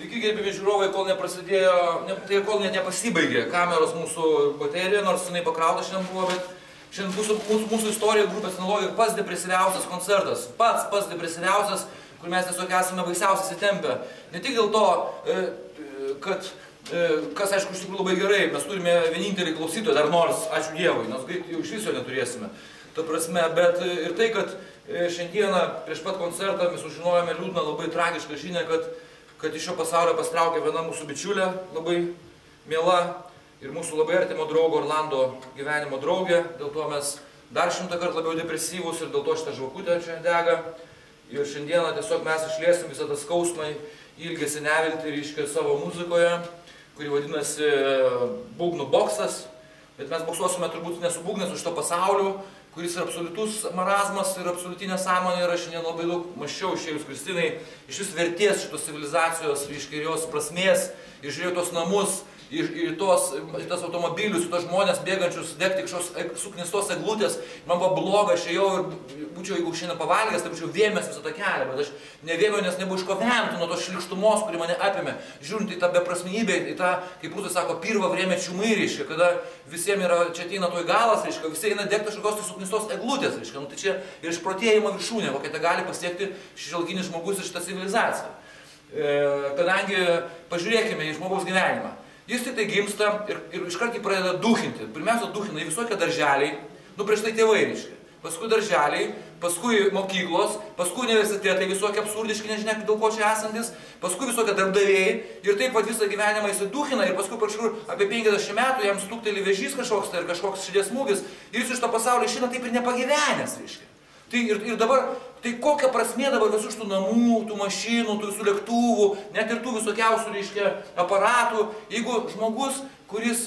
Iki gerbimi žiūrovai, kol neprasidėjo, tai kol net nepasibaigė kameros mūsų baterija, nors jinai pakrauta šiandien buvo, bet šiandien mūsų istorija grupės analogija ir pats depresyviausias koncertas. Pats depresyviausias, kur mes tiesiog esame baisiausiai įsitempę. Ne tik dėl to, kad, kas aišku iš tikrųjų labai gerai, mes turime vienintelį klausytoją, dar nors, ačiū Dievui, nes jau iš viso neturėsime. Ta prasme, bet ir tai, kad šiandieną prieš pat koncertą mes sužinojome liūdną, labai tragišką žinią, kad iš šio pasaulio pastraukė viena mūsų bičiulė, labai miela ir mūsų labai artimo draugo Orlando gyvenimo draugė. Dėl to mes dar 100 kartų labiau depresyvūs ir dėl to šitą žvakutę čia dega. Ir šiandieną tiesiog mes išliesim visą tą skausmą, ilgesį, neviltį, reiškia, savo muzikoje, kuri vadinasi Būgnų boksas. Bet mes boksuosime turbūt ne su būgnais, su šito pasauliu, kuris yra absoliutus marazmas ir absoliutinė sąmonė. Ir aš šiandien labai daug maščiau išėjus Kristinai iš vis vertės šitos civilizacijos, reiškia, ir jos prasmės, ir žiūrėjau tos namus, ir tas automobilius, ir tos žmonės bėgančius degti kažkokios suknistos eglutės. Man buvo bloga, aš ėjau ir būčiau, jeigu šiandien pavalgęs, tai būčiau vėmęs visą tą kelią, bet aš nevėmiau, nes nebuvo iš ko vemti nuo tos šlikštumos, kuri mane apėmė. Žiūrint į tą beprasmybę, į tą, kaip Rusai sako, pirvą vrėmę čiumai, reiškia, kada visiems yra, čia ateina toj galas, reiškia, visi eina degti kažkokios tai suknistos eglutės, reiškia. Nu, tai čia ir išprotėjimo viršūnė, kokia tai gali pasiekti šiuolaikinis žmogus ir šitą civilizaciją. Kadangi pažiūrėkime į žmogaus gyvenimą. Jis tik tai gimsta ir iškart jį pradeda duchinti. Pirmiausia, duchina į visokie darželiai, nu prieš tai tėvai, reiškia. Paskui darželiai, paskui mokyklos, paskui universitetai visokie absurdiški, nežinia, dėl ko čia esantis, paskui visokie darbdaviai ir taip pat visą gyvenimą jis duchina ir paskui kažkur apie 50 metų jam stukteli vėžys kažkoks tai ir kažkoks širdies smūgis ir jis iš to pasaulio išeina taip ir nepagyvenęs, reiškia. Tai ir dabar, tai kokia prasmė dabar visų šitų namų, tų mašinų, tų visų lėktuvų, net ir tų visokiausių, reiškia, aparatų, jeigu žmogus, kuris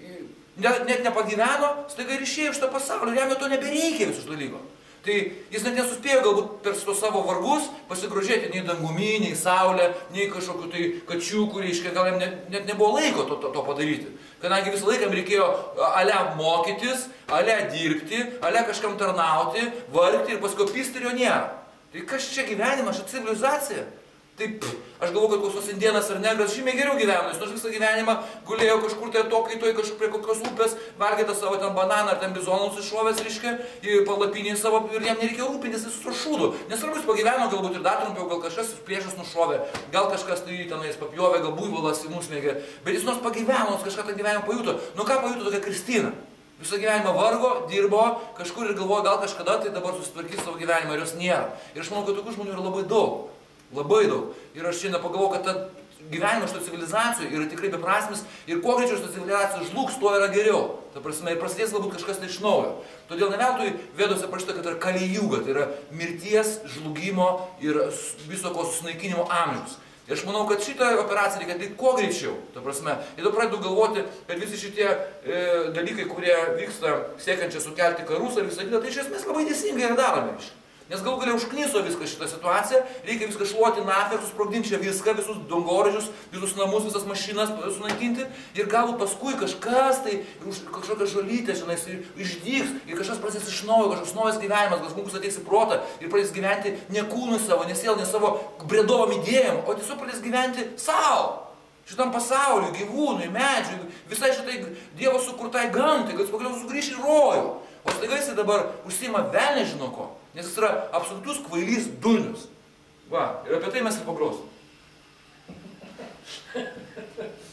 net nepagyveno, staiga ir išėjo iš to pasaulio, jam to nebereikia visų šito dalyko. Tai jis net nesuspėjo galbūt per savo vargus pasigrožėti nei dangumi, nei saulė, nei kažkokiu tai kačiukų, reiškia, gal jam net nebuvo laiko to padaryti. Kadangi visą laiką reikėjo ale mokytis, ale dirbti, ale kažkam tarnauti, vargti ir paskui pisti ir jo nėra. Tai kas čia gyvenimas, ši civilizacija? Taip, aš galvoju, kad koks indėnas ar negras žymiai geriau gyveno, jis nors visą gyvenimą gulėjo kažkur tai atokaitoj, kažkur prie kokios upės, valgė tą savo ten bananą ar ten bizonus iššovęs, reiškia, į palapinį savo ir jam nereikėjo rūpintis, jis sušūdo. Nesvarbu, jis pagyveno galbūt ir dar trumpiau, gal kažkas priešas nušovė, gal kažkas tai tenais papjovė, gal buivolas įmusmėgė, bet jis nors pagyveno, nors kažką tą gyvenimą pajuto. Nu ką pajuto tokia Kristina? Visą gyvenimą vargo, dirbo kažkur ir galvojo, gal kažkada tai dabar susitvarkys savo gyvenimą ir jos nėra. Ir aš manau, kad tokių žmonių yra labai daug. Labai daug. Ir aš šiandien pagalvoju, kad ta gyvenimas šito civilizacijoje yra tikrai beprasmis ir kuo greičiau šito civilizacija žlugs, tuo yra geriau. Ta prasme, ir prasidės galbūt kažkas tai iš naujo. Todėl ne veltui Vedose parašyta, kad yra Kali Juga, tai yra mirties, žlugimo ir viso ko susinaikinimo amžius. Ir aš manau, kad šitą operaciją reikia atlikti kuo greičiau. Ta prasme, ir dabar pradedu galvoti, kad visi šitie dalykai, kurie vyksta siekiant čia sukelti karus ar visą kitą, tai iš esmės labai teisingai yra daromi. Nes galų galia užkniso viską šitą situaciją, reikia viską šluoti nafik, susprogdinti čia viską, visus dangoraižius, visus namus, visas mašinas sunaikinti ir galbūt paskui kažkas tai, kažkokia žolytė šiandien išdygs ir kažkas prasidės iš naujo, kažkoks naujas gyvenimas, gal žmogus ateis į protą ir pradės gyventi ne kūnui savo, ne sielai, ne savo bredovom idėjom, o tiesiog pradės gyventi savo. Šitam pasauliu, gyvūnui, medžiui, visai šitai Dievo sukurtai gamtai, kad jis pagaliau sugrįš į rojų. O staiga jis dabar užsiima velnė žino ko, nes jis yra absoliutus kvailys durnius. Va, ir apie tai mes ir pagrosim.